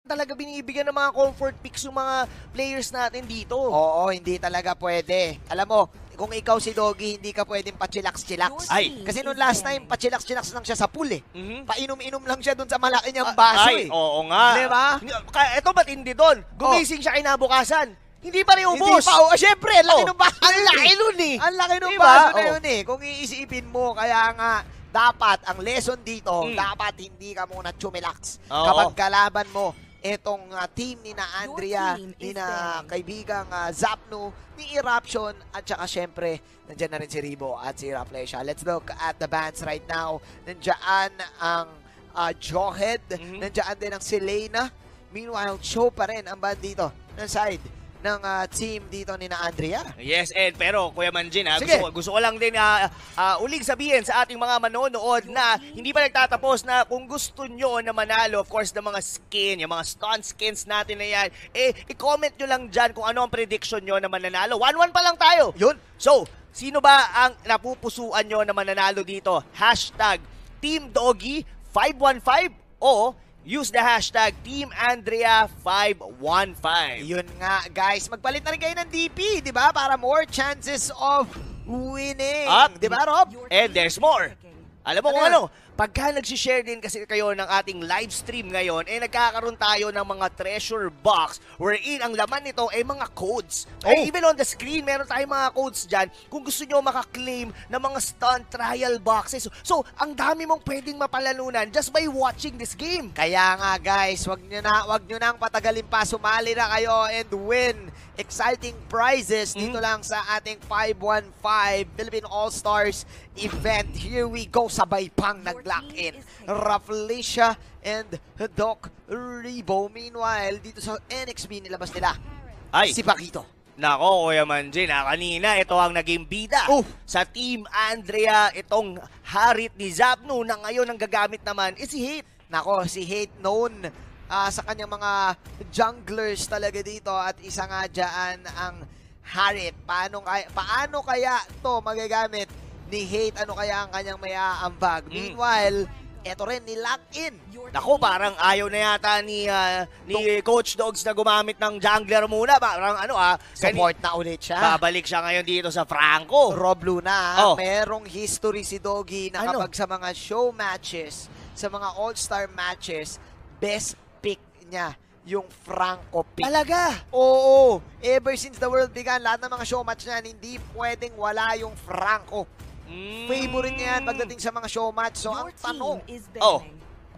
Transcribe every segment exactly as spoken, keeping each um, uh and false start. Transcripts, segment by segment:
talaga binibigyan ng mga comfort picks yung mga players natin dito. Oo, hindi talaga pwede. Alam mo, kung ikaw si Doggy, hindi ka pwedeng pa-chillax-chillax. Ay. Kasi nung last time, pa-chillax-chillax lang siya sa pool eh. Mhm. Painom-inom lang siya dun sa malaki niyang baso Ay, eh. oo nga. Diba? Kaya ito matindi doon. Gumising siya kinabukasan. Hindi pa rin Hindi ubos. pa, oh, syempre, ang laki Oh, ng baso. ang laki nun eh. Ang laki ng Diba? baso na Oh. yun eh. Kung iisipin mo, kaya nga, dapat, ang lesson dito, Mm. dapat hindi ka muna chumilax. Oo. Kapag kalaban mo, etong uh, team ni na Andrea, team ni is na there. kaibigang uh, Zapno, ni Eruption, at saka syempre, nandiyan na rin si Ribo at si Raplesha. Let's look at the bands right now. Nandiyan ang uh, Jawhead, Mhm. nandiyan din ang Selena. Meanwhile, show pa rin ang band dito ng side ng uh, team dito ni na Andrea. Yes, Ed, pero Kuya Manjin, ha, Sige. gusto, ko, gusto ko lang din uh, uh, uling sabihin sa ating mga manonood na hindi pa nagtatapos na kung gusto nyo na manalo, of course, ng mga skin, yung mga stun skins natin na yan, eh, i-comment nyo lang dyan kung ano ang prediction nyo na mananalo. one one pa lang tayo. Yun. So, sino ba ang napupusuan nyo na mananalo dito? Hashtag Team Doggy five one five o use the hashtag Team Andrea five one five. Yun nga, guys. Magpalit na rin kayo ng D P, di ba? Para more chances of winning. At- Di ba, Rob? And there's more. Alam mo Ano kung yan? ano, pagka nag-share din kasi kayo ng ating live stream ngayon, eh nagkakaroon tayo ng mga treasure box wherein ang laman nito ay mga codes. Oh. Eh, even on the screen, meron tayong mga codes dyan kung gusto nyo makaklaim ng mga stunt trial boxes. So, ang dami mong pwedeng mapalalunan just by watching this game. Kaya nga, guys, wag nyo na, wag nyo nang patagalin pa. Sumali na kayo and win exciting prizes dito lang sa ating five one five Philippine All-Stars event. Here we go. Sabay pang nag-lock in. Rafflesia and Doc Ribo. Meanwhile, dito sa N X B nilabas nila Ay, si Paquito. nako, Kuya Manjin, ah, kanina ito ang naging bida Oh. sa Team Andrea, itong harit ni Zapno na ngayon ang gagamit naman is si Hate. Nako, si Hate known ah, sa kanyang mga junglers talaga dito at isa nga dyan ang Harit. Paano, kaya, paano kaya to magagamit ni Hate? Ano kaya ang kanyang may aambag? Mm. Meanwhile, eto rin, nilock in. Naku, parang ayaw na yata ni ah, ni Coach Dogs na gumamit ng jungler muna. Parang ano ah, kani- Support na ulit siya. babalik siya ngayon dito sa Franco. Rob Luna, Oh. merong history si Doggy na Ano? kapag sa mga show matches, sa mga all-star matches, best pick niya yung Franco pick. Talaga? Oo, ever since the world began, lahat ng mga show match niyan, hindi pwedeng wala yung Franco. Mm. Favorite niya yan pagdating sa mga show match. So, ang tanong, Oh.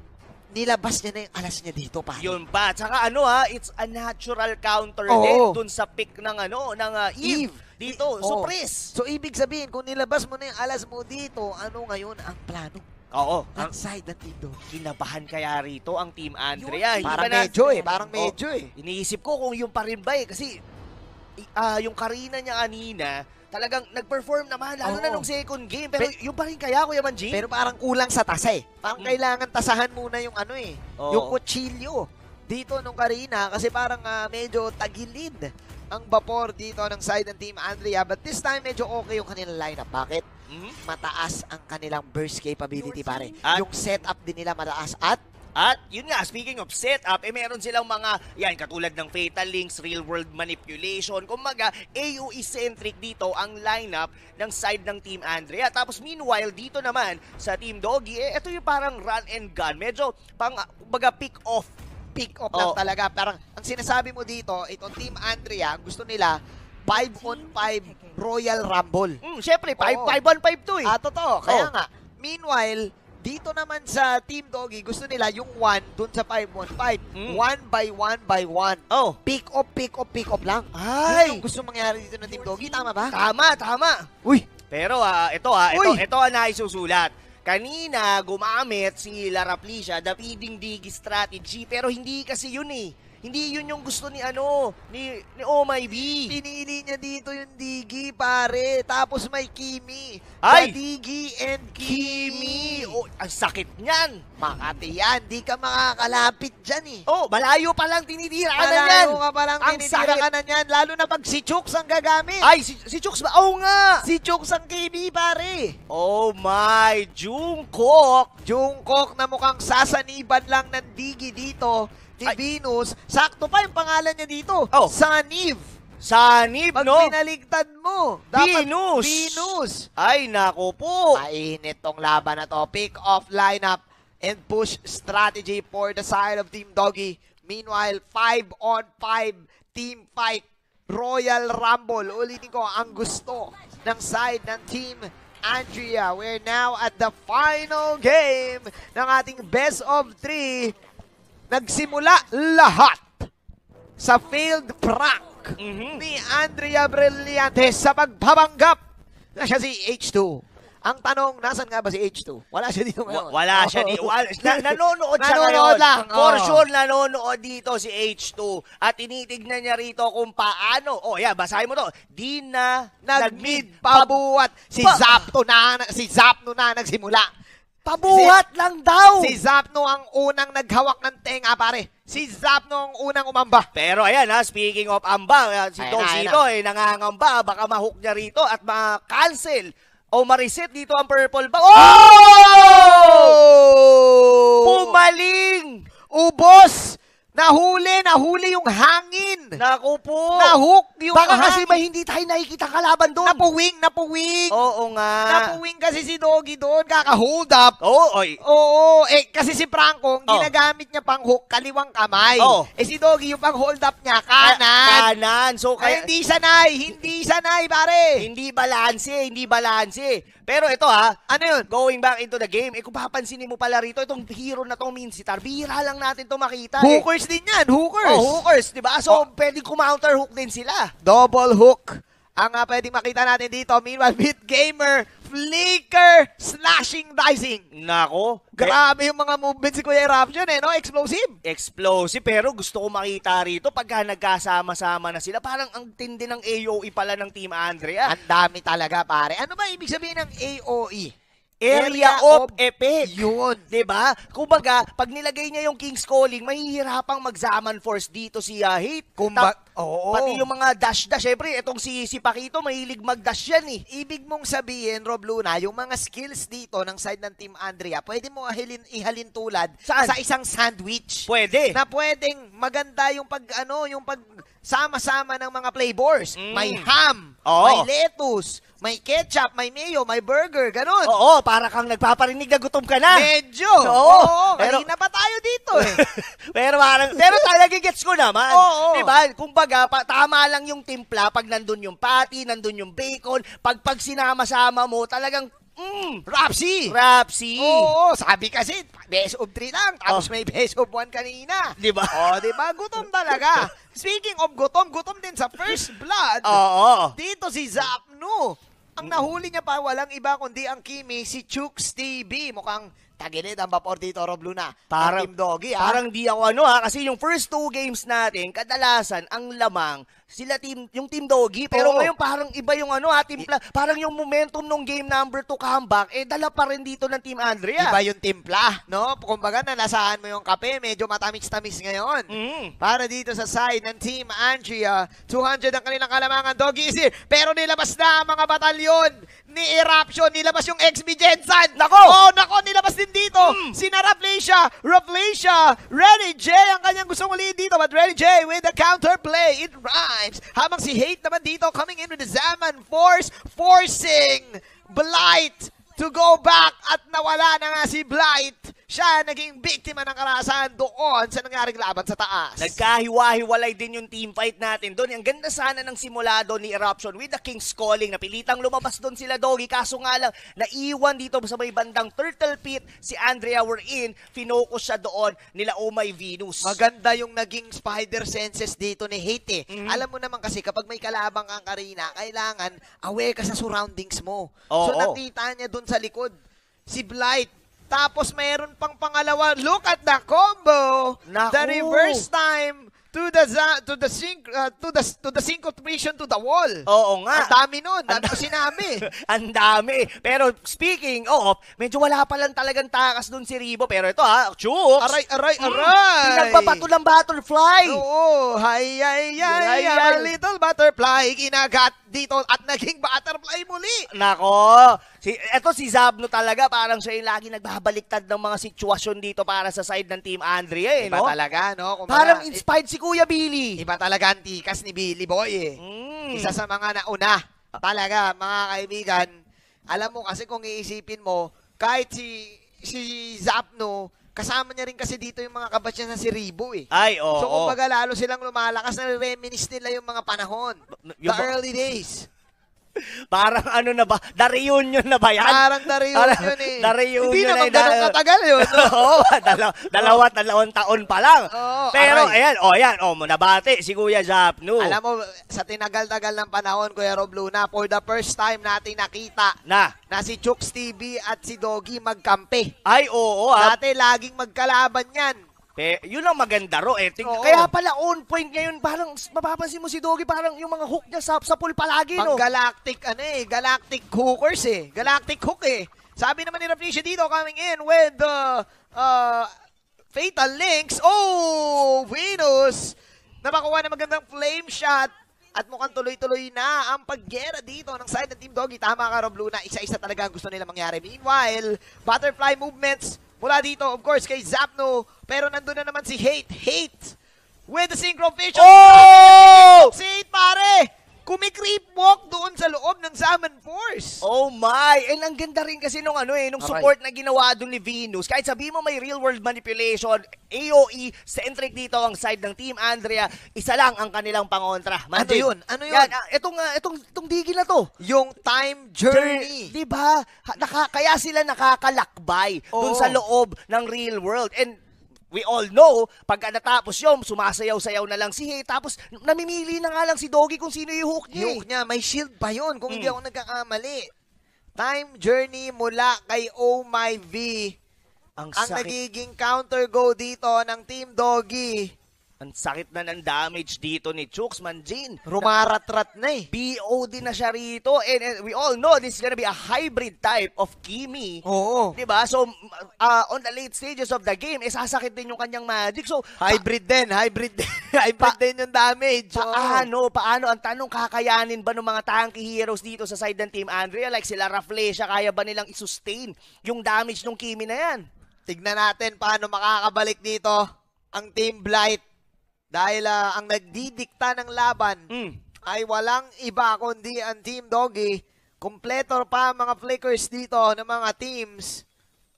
nilabas niya na yung alas niya dito, pa. Yun pa. Tsaka ano ha, it's a natural counter Oo. din dun sa pick ng ano, ng ah, Eve. Eve. Dito, Oo. surprise. So, ibig sabihin, kung nilabas mo na yung alas mo dito, ano ngayon ang plano? Oo. Ang Ang side ng Team Doggy. kinabahan kaya rito ang Team Andrea. Hindi Parang ba na- medyo eh, parang Oh. medyo eh. Iniisip ko kung yung pa rin ba eh. Kasi i- ah, yung Karina niya kanina, talagang nag-perform naman, lalo Oo. na nung second game. Pero Pe- yung pa rin kaya, Kuya Manji? Pero parang kulang sa tasa eh. Parang Mm. kailangan tasahan muna yung ano eh. Oo. Yung kutsilyo dito nung Karina kasi parang ah, medyo tagilid ang vapor dito ng side ng Team Andrea. But this time medyo okay yung kanilang lineup. Bakit? Mhm. Mataas ang kanilang burst capability pare. At- Yung setup din nila mataas at At yun nga, speaking of setup, eh meron silang mga, yan, katulad ng Fatal Links, Real World Manipulation. Kumbaga, A O E-centric dito ang lineup ng side ng Team Andrea. Tapos meanwhile, dito naman sa Team Doggy, eh ito yung parang run and gun. Medyo, pang, kumbaga, pick off. pick up lang Oo. talaga. Parang ang sinasabi mo dito, itong Team Andrea, gusto nila five on five Royal Rumble. Hmm, syempre, five Oo. five one five to eh. Ah, totoo. Kaya Oh. nga. Meanwhile, dito naman sa Team Doggy, gusto nila yung one dun sa five on five. Mm. One by one by one. Oh. Pick up, pick up, pick up lang. Ay! Yun yung gusto mangyari dito ng Team Doggy. Tama ba? Tama, tama. Uy! Pero ah, ito ah, ito, Uy! ito ang naisusulat. Kanina, gumamit si Laraplisha, the feeding digi strategy, pero hindi kasi yun eh. Hindi yun yung gusto ni ano, ni, ni Oh My B. Pinili niya dito yung Digi, pare. Tapos may Kimi. Ay! The Digi and Kimi. Kimi! Oh, ang sakit niyan. Makati yan. Di ka makakalapit dyan eh. Oh, malayo pa lang tinitira ka na yan. Malayo ka palang Ang tinitira sakit. ka na yan. Lalo na pag si Chooks ang gagamit. Ay, si, si Chooks ba? Oo nga. Si Chooks ang Kimi, pare. Oh my, Jungkook. Jungkook na mukhang sasaniban lang ng Digi dito ni Ay. Venus. Sakto pa yung pangalan niya dito. Oh. Sanib. Sanib, Pag no? pinaligtad mo. Venus. Venus. Ay, nako po. Mainit tong laban na to. Pick off lineup and push strategy for the side of Team Doggy. Meanwhile, five on five team fight. Royal Rumble. Ulitin ko, ang gusto ng side ng Team Andrea. We're now at the final game ng ating best of three. Nagsimula lahat sa failed prank Mhm. ni Andrea Brillantes sa pagpapanggap na siya si H two. Ang tanong, nasan nga ba si H two? Wala siya dito ngayon. Wa- Wala siya di. Wala, na, nanonood siya Nanonood ngayon. lang, For oh. sure, nanonood dito si H two. At tinitignan niya rito kung paano. Oh, yeah, basahin mo to. Di na Nag-mid pabuhat. Si Pa- Zapno na, si Zapno na nagsimula. Pabuhat lang daw. Si Zapno ang unang naghawak ng tenga, pare. Si Zapno ang unang umamba. Pero ayan ha, speaking of amba, uh, si Ayan Don na, ayan Cito eh, nangangamba. Baka mahook niya rito at ma-cancel o ma-reset dito ang purple ba. Oh! Pumaling! Ubos! Nahuli, nahuli yung hangin. Naku po. Nahook yung Baka hangin. kasi may hindi tayo nakikita kalaban doon. Napuwing, napuwing. Oo nga. Napuwing kasi si Doggy doon, kaka-hold up. Oo, oy. Oo, eh kasi si Franco, ang Oh. ginagamit niya pang hook, kaliwang kamay. Oh. Eh si Doggy, yung pang hold up niya, kanan. Kanan. So, Ay, kaya, hindi sanay, hindi sanay, pare. hindi balanse, hindi balanse. Pero ito ha, Ano yun? going back into the game, eh kung papansinin mo pala rito, itong hero na tong Minsitar, bihira lang natin to makita. eh. Hookers din yan, hookers. Oh, hookers, di ba? So, pwedeng kumounter hook din sila. Double hook. Ang uh, pwedeng makita natin dito. Meanwhile, Beat Gamer, flicker, slashing, dicing. Nako. Grabe yung mga movements si Kuya Eruption eh, no? Explosive. Explosive, pero gusto ko makita rito pagka nagkasama-sama na sila. Parang ang tindi ng A O E pala ng Team Andrea. Ang dami talaga, pare. Ano ba ibig sabihin ng A O E? Area of effect. Yun. Diba? Kumbaga, pag nilagay niya yung King's Calling, mahihirapang mag-Zaman Force dito si uh, Hate. Kumba- Ta- Oo. Pati yung mga dash-dash. Siyempre, itong si, si Pakito, mahilig mag-dash yan eh. Ibig mong sabihin, Rob Luna, yung mga skills dito ng side ng Team Andrea, pwede mo ihalin, ihalin tulad Saan? sa isang sandwich. Pwede. Na pwedeng maganda yung pag ano, yung pag sama-sama ng mga flavors. Mm. May ham, Oo. may lettuce, may ketchup, may mayo, may burger, ganun. Oo, para kang nagpaparinig na gutom ka na. Medyo. Oo. Oo, Pero- kanina pa tayo dito eh. pero parang, pero talaga gets ko naman. Oo. Diba? Kumbaga, pa, tama lang yung timpla pag nandun yung patty, nandun yung bacon. Pag pag sinama-sama mo, talagang, mm, Rapsi. Rapsi. Oo, sabi kasi, best of three lang, tapos Oh. may best of one kanina. Diba? Oh, di ba? Gutom talaga. Speaking of gutom, gutom din sa First Blood. Oo. Dito si Zapno. Ang nahuli niya pa, walang iba kundi ang Kimi, si Chooks T V. Mukhang tagilid ang vapor dito, Rob Luna. Parang, Team Doggy, ah. parang di ako ano ha, kasi yung first two games natin, kadalasan, ang lamang, sila team, yung Team Doggy. Pero Oo. ngayon parang iba yung ano ha, team, pla- parang yung momentum nung game number two comeback, eh dala pa rin dito ng Team Andrea. Iba yung timpla, no? Kumbaga, nalasahan mo yung kape, medyo matamis-tamis ngayon. Mm. Para dito sa side ng Team Andrea, two hundred ang kanilang kalamangan, Doggy is here. Pero nilabas na ang mga batalyon ni Eruption, nilabas yung X B Jensen. Nako! Oh, nako, nilabas din dito. Mm. Sina Raflesia, Raflesia, Renny J ang kanyang gustong ulihin dito. But Renny J with the counterplay, it rhymes. Habang si Hate naman dito, coming in with the Zaman Force, forcing Blight to go back. At nawala na nga si Blight. Siya naging biktima ng karahasan doon sa nangyaring laban sa taas. Nagkahiwa-hiwalay din yung team fight natin doon. Ang ganda sana ng simulado ni Eruption with the King's Calling. Napilitang lumabas doon sila, Doggy. Kaso nga lang, naiwan dito sa may bandang Turtle Pit. Si Andrea were in. Finocus siya doon nila Oh My Venus. Maganda yung naging spider senses dito ni Hate eh. Mhm. Alam mo naman kasi kapag may kalabang kang arena, kailangan aware ka sa surroundings mo. Oo, so oo. nakita niya dun sa likod si Blight. Tapos mayroon pang pangalawa. Look at the combo. Naku. The reverse time to the za- to the sync uh, to the to the synchronization to the wall. Oo nga. Ang dami nun. Dami ko sinabi. Ang dami. Pero speaking of, medyo wala pa lang talagang takas doon si Ribo. Pero ito ha, Chooks. Aray, aray, Mm, aray. Pinagpapato ng butterfly. Oo, hay, hay, hay, Ay, hay, ay. little butterfly, kinagat dito at naging butterfly muli. Nako, Si, eto si Zabno talaga, parang siya yung lagi nagbabaliktad ng mga sitwasyon dito para sa side ng Team Andrea, eh, Iba no? talaga, no? Kumbaga, Parang inspired si Kuya Billy. Iba talaga ang tikas ni Billy Boy, eh. Mm. Isa sa mga nauna. Talaga, mga kaibigan, alam mo kasi kung iisipin mo, kahit si si Zapno, kasama niya rin kasi dito yung mga kabatch niya na si Ribo, eh. Ay, oo. So, kumbaga lalo silang lumalakas, na-reminisce nila yung mga panahon. The Yung ba- early days. Parang ano na ba? The reunion na ba yan? Parang na-reunion Parang yun, eh. the reunion Hindi na naman yun, ganun ah. katagal yun. No? Oo, dalaw, dalawat, dalawang taon pa lang. Oo, Pero, aray. ayan, o, ayan, o, nabati si Kuya Zapno. Alam mo, sa tinagal-tagal ng panahon, Kuya Rob Luna, for the first time natin nakita Na, na si Chooks T V at si Doggy magkampi. ay, oo, ah. Dati laging magkalaban yan. Pe, yun ang maganda ro, eh. Ting- Oo. Kaya pala on point ngayon, parang mapapansin mo si Doggy, parang yung mga hook niya sa, sa pool palagi, no? Pang galactic, ano eh, galactic hookers eh. Galactic hook eh. Sabi naman ni Raplicia dito, coming in with the uh, Fatal Links. Oh, Venus! Napakuha na magandang flame shot. At mukhang tuloy-tuloy na ang paggera dito ng side ng Team Doggy. Tama ka, Rob Luna. Isa-isa talaga ang gusto nila mangyari. Meanwhile, butterfly movements mula dito, of course, kay Zapno. Pero nandun na naman si Hate. Hate with the synchro vision. Oh! Si Hate, pare! Kumikreep walk doon sa loob ng Zaman Force. Oh my! And ang ganda rin kasi nung ano eh, nung Okay. support na ginawa doon ni Venus. Kahit sabi mo may real world manipulation, A O E, centric dito ang side ng Team Andrea, isa lang ang kanilang pangontra. Ano Manjay. yun? Ano yun? Yan, ah, itong, ah, itong, itong digil na to. Yung time journey. Di ba? Ha- Naka, kaya sila nakakalakbay doon Oo. sa loob ng real world. And we all know, pagka natapos yun, sumasayaw-sayaw na lang si Hey, tapos namimili na nga lang si Doggy kung sino yung hook niya. Yung niya, may shield pa yun kung hindi Mm. ako nagkakamali. Time journey mula kay Oh My V. Ang Ang sakit. nagiging counter go dito ng Team Doggy. Ang sakit na ng damage dito ni Chooks, Manjin. Rumarat-rat na eh. B O D na siya rito. And, and we all know this is gonna be a hybrid type of Kimi. Oo. Diba? So, uh, on the late stages of the game, eh, sasakit din yung kanyang magic. So, Hybrid din, hybrid din. hybrid Pa- din yung damage. Oo. paano, paano, ang tanong, kakayanin ba ng mga tanky heroes dito sa side ng Team Andrea? Like sila Rafflesia, kaya ba nilang isustain yung damage ng Kimi na yan? Tignan natin paano makakabalik dito ang Team Blight. Dahil ah, ang nagdidikta ng laban Mm. ay walang iba kundi ang Team Doggy. Kompleto pa ang mga flickers dito ng mga teams.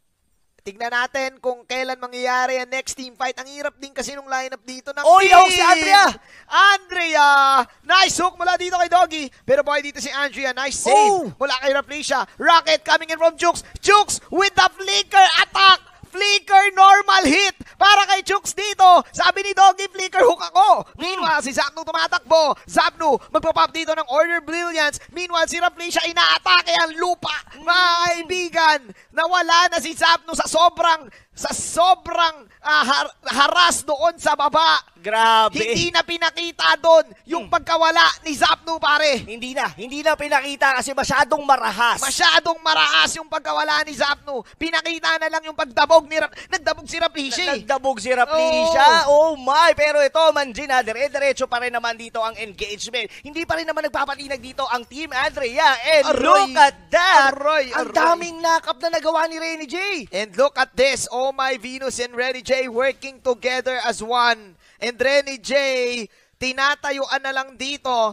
Tignan natin kung kailan mangyayari ang next team fight. Ang hirap din kasi nung lineup dito ng Oy, team. ako si Andrea! Andrea! Nice hook mula dito kay Doggy. Pero boy, dito si Andrea. Nice save Oh! mula kay Raplicia. Rocket coming in from Jukes. Jukes with the flicker attack. Flicker normal hit para kay Chooks dito. Sabi ni Doggy, flicker hook ako. Meanwhile, si Zapno tumatakbo. Zapno magpapop dito ng Order Brilliance. Meanwhile, si Raplicia inaatake ang lupa. Mga kaibigan, nawala na si Zapno sa sobrang sa sobrang ah, har- haras doon sa baba. Grabe. Hindi na pinakita doon yung pagkawala ni Zapno, pare. Hindi na. Hindi na pinakita kasi masyadong marahas. Masyadong maraas yung pagkawala ni Zapno. Pinakita na lang yung pagdabog ni Rap. Nagdabog si Raplicia. Na- eh. Nagdabog si Raplicia. Oh. my! Pero ito, Manjin, ha, dire-diretso pa rin naman dito ang engagement. Hindi pa rin naman nagpapatinag dito ang Team Andrea. And Aroy! look at that! Aroy! Ang Aroy! daming knock-up na nagawa ni Renny J. And look at this. Oh my Venus and Renny J working together as one. And Renny J, tinatayuan na lang dito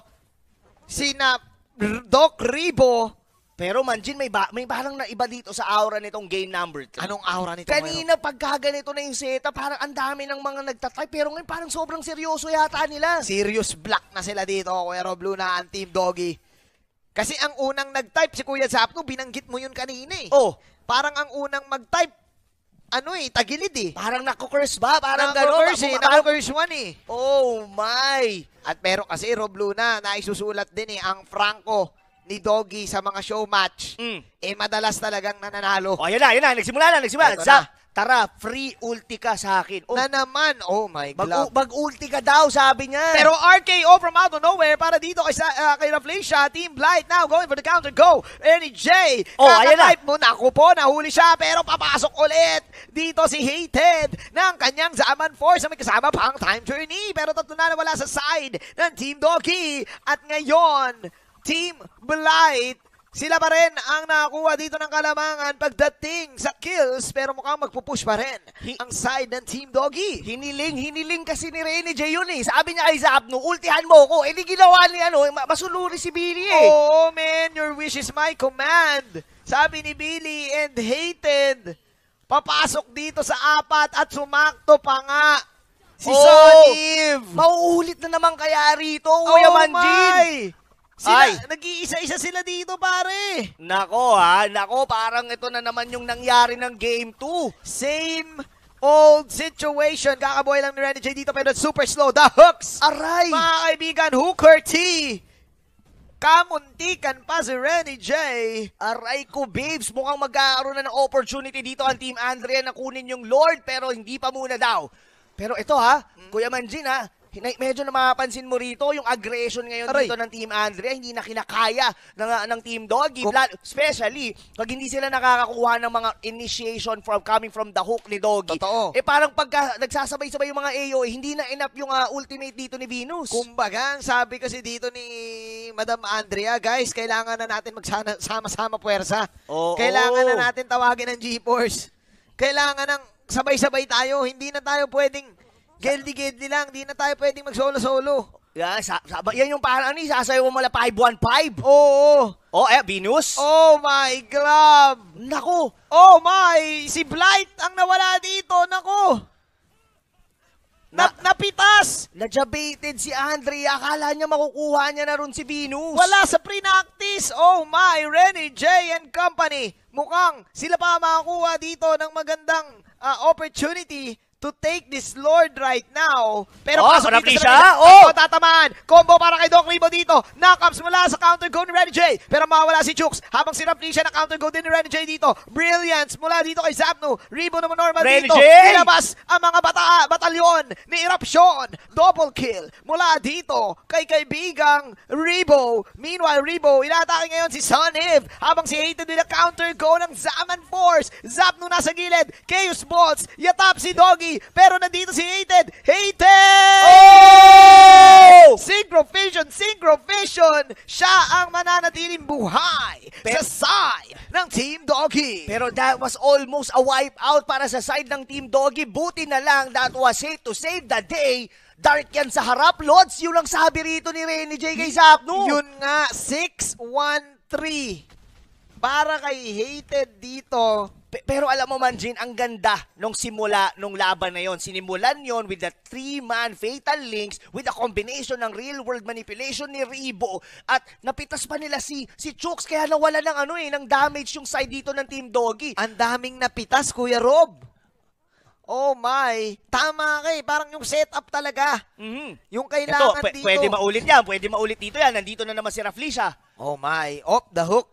sina Doc Ribo. Pero Manjin, may, ba may parang na iba dito sa aura nitong game number three. Anong aura nito? Kanina pagka ganito na yung setup, parang ang dami ng mga nagtatry. Pero ngayon parang sobrang seryoso yata nila. Serious black na sila dito, Kuya Rob Luna, ang Team Doggy. Kasi ang unang nag-type si Kuya Zapno, binanggit mo yun kanina eh. Oh, Parang ang unang mag-type, ano eh, tagilid eh. parang naku-curse ba? Parang Nako-curse gano'n. eh, Parang- nako-curse one eh. Oh my! At pero kasi Rob Luna, naisusulat din eh, ang Franco ni Doggy sa mga show match. Mm. Eh madalas talagang nananalo. Oh, yun na, yun na. Nagsimula na, nagsimula. Ito Zap, na. tara, free ulti ka sa akin. Oh, Na naman, oh my mag, God. mag-ulti ka daw, sabi niya. Pero R K O from out of nowhere para dito kay, Sa- uh, kay Rafflesia. Team Blight now going for the counter. Go! Ernie J. Oh, ayan na. Kaka-type mo. Naku po, nahuli siya. Pero papasok ulit. Dito si Hated ng kanyang Zaman Force na may kasama pang time journey. Pero tatlo na nawala sa side ng Team Doggy. At ngayon, Team Blight Sila pa rin ang nakakuha dito ng kalamangan pagdating sa kills, pero mukhang magpupush pa rin Hi- ang side ng Team Doggy. Hiniling, hiniling kasi ni Rene J yun eh. Sabi niya kay Zapno, ultihan mo ko. Eh di ginawa ni ano, ma- masuluri si Billy eh. Oo, man, your wish is my command. Sabi ni Billy and hated. Papasok dito sa apat at sumakto pa nga si Oh, Soniv. Mauulit na naman kaya rito, Oh Kuya Manjin. my! Sila, Ay. nag-iisa-isa sila dito, pare. Nako ha, nako parang ito na naman yung nangyari ng game two. Same old situation. Kakabuhay lang ni Renny J dito pero super slow. The hooks. Aray! Mga kaibigan, Hooker T. Kamuntikan pa si Renny J. Aray ko, babes. Mukhang magkakaroon na ng opportunity dito ang Team Andrea na kunin yung Lord pero hindi pa muna daw. Pero ito ha, Kuya Manjin ha, hina- medyo na mapapansin mo rito yung aggression ngayon Aray. dito ng Team Andrea, hindi na kinakaya ng, ng Team Doggy. Kum- Lalo- especially, pag hindi sila nakakakuha ng mga initiation from coming from the hook ni Doggy. Totoo. Eh parang pagka nagsasabay-sabay yung mga A O A, hindi na enough yung ah, ultimate dito ni Venus. Kumbaga, ang sabi kasi dito ni Madam Andrea, guys, kailangan na natin magsama-sama puwersa. Oo. Kailangan na natin tawagin ng G-Force. Kailangan ng sabay-sabay tayo. Hindi na tayo pwedeng geldi-geldi lang. Hindi na tayo pwedeng mag-solo-solo. Yeah, sa, sa, yan yung parang ano, sasayaw mo mula five one five. Oo. Oh, eh, Venus. Oh my glove. Nako. Oh my. Si Blight ang nawala dito. Nako. Na, Na- napitas. Najabated si Andrea. Akala niya makukuha niya na rin si Venus. Wala sa pre-practice. Oh my. Renny J and company. Mukhang sila pa makakuha dito ng magandang ah, opportunity to take this Lord right now. Pero Oh, pasok sarap dito siya. sa Oh. oh. tatamaan. Combo para kay Doc Ribo dito. Knockups mula sa counter go ni Renny J. Pero mawala si Chooks. Habang si Raplisha na counter go din ni Renny J dito. Brilliance mula dito kay Zapno. Ribo naman normal Renny dito. J. Ilabas ang mga bata batalyon ni Eruption. Double kill mula dito kay kaibigang Ribo. Meanwhile, Ribo, inatake ngayon si Soniv. Habang si Hated nila counter go ng Zaman Force. Zapno nasa gilid. Chaos Bolts. Yatap si Doggy. Pero nandito si Hated. Hated! Oh! Synchro Vision, Synchro Vision. Siya ang mananatiling buhay Pero- sa side ng Team Doggy. Pero that was almost a wipe out para sa side ng Team Doggy. Buti na lang that was it to save the day. Dark yan sa harap. Lods, yun lang sabi rito ni Renny J kay Zapno. Yun nga, six one three. Para kay Hated dito. Pe- Pero alam mo man, Jin, ang ganda nung simula nung laban na yon. Sinimulan yon with the three-man fatal links with a combination ng real-world manipulation ni Ribo at napitas pa nila si si Chooks kaya nawala ng ano eh, ng damage yung side dito ng Team Doggy. Ang daming napitas, Kuya Rob. Oh my. Tama ka eh. Parang yung setup talaga. Mhm. Yung Ito, kailangan pw- dito. pwede maulit yan, pwede maulit dito yan. Nandito na naman si Raflisha. Oh my. Off the hook.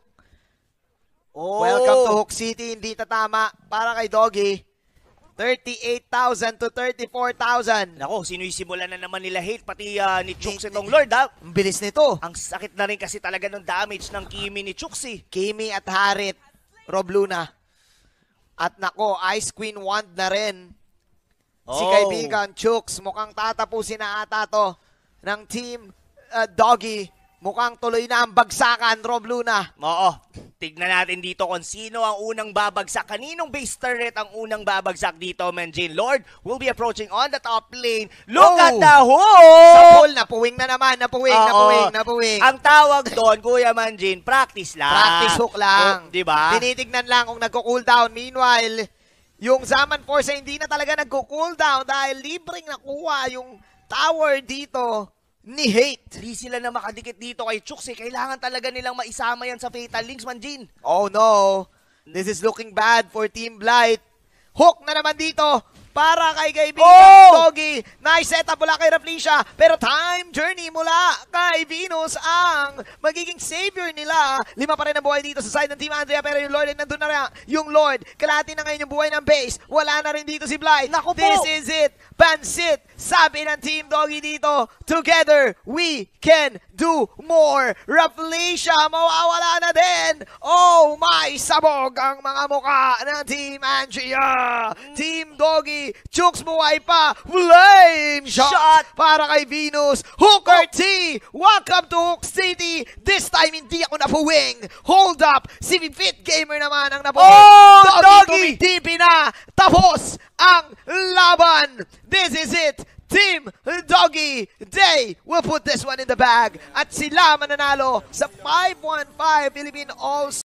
Oh. Welcome to Hook City. Hindi tatama. Para kay Doggy. thirty-eight thousand to thirty-four thousand. Nako, sinisimulan na naman nila hate, pati ah, ni Chooks itong Lord ha. Ang bilis nito. Ang sakit na rin kasi talaga ng damage ng Kimi ni Chooks eh. Kimi at Harit. Rob Luna. At nako, Ice Queen Wand na rin. Si Oh. kaibigan Chooks. Mukhang tatapusin na ata to ng Team uh, Doggy. Mukhang tuloy na ang bagsakan, Rob Luna. Oo. Tignan natin dito kung sino ang unang babagsak. Kaninong base turret ang unang babagsak dito, Manjin? Lord will be approaching on the top lane. Look Oh. at the Sa hook! pool, napuwing na naman. Napuwing, Oo. napuwing, napuwing. Ang tawag doon, Kuya Manjin, practice lang. Practice hook lang. Oh, di ba? Tinitignan lang kung nagko-cooldown. Meanwhile, yung Zaman Force ay hindi na talaga nagko-cooldown dahil libreng nakuha yung tower dito ni Hate. Di sila na makadikit dito kay Chooks eh. Kailangan talaga nilang maisama yan sa Fatal Links, Manjin. Oh no, this is looking bad for Team Blight. Hook na naman dito para kay kaibigan Oh! Doggy. Nice setup mula kay Raflisha. Pero time journey mula kay Venus ang magiging savior nila. Lima pa rin ang buhay dito sa side ng Team Andrea. Pero yung Lord ay nandun na rin. Yung Lord, kalahati na ngayon yung buhay ng base. Wala na rin dito si Blight. Naku po! This is it. Pansit. Sabi ng Team Doggy dito, together we can do more. Raflisha, mawawala na din. Oh my, sabog ang mga muka ng Team Andrea. Team Doggy Doggy. Chooks buhay pa. Flame shot, Shot. para kay Venus. Hooker T. Welcome to Hook City. This time hindi ako napuwing. Hold up. Si Fit Gamer naman ang napuwing. Oh, Doggy, Doggy! tumitipi na. Tapos ang laban. This is it. Team Doggy, they will put this one in the bag. At sila mananalo sa five one five Philippine All